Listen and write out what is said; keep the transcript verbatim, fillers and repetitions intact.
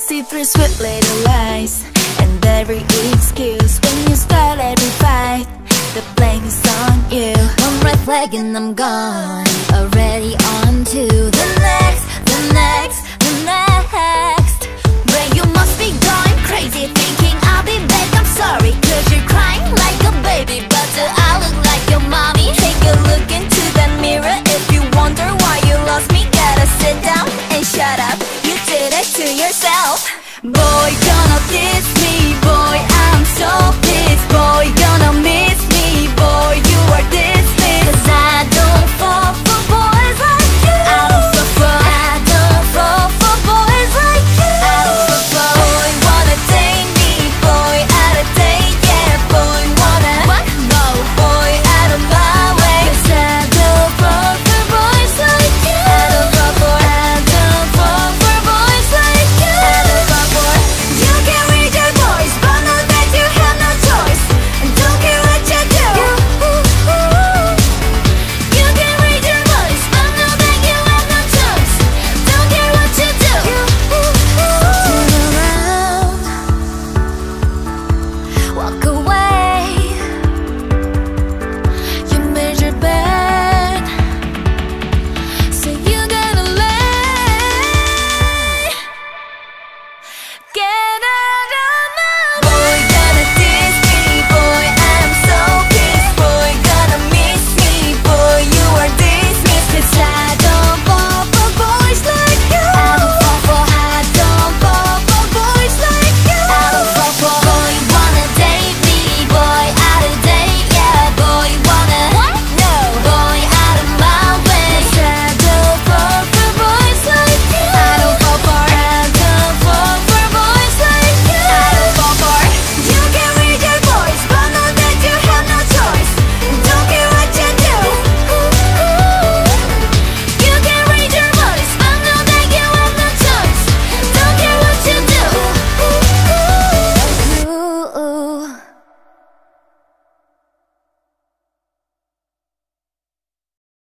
see through sweet little lies and every excuse. When you start every fight, the blame is on you. One red flag and I'm gone, already on to the next, the next, the next. Where you must be going crazy, thinking I'll be back. I'm sorry, cause you're crying like a baby, but do I look like your mommy? Take a look into that mirror if you wonder why you lost me. Gotta sit down and shut up, you did it to yourself. Boy, you're not this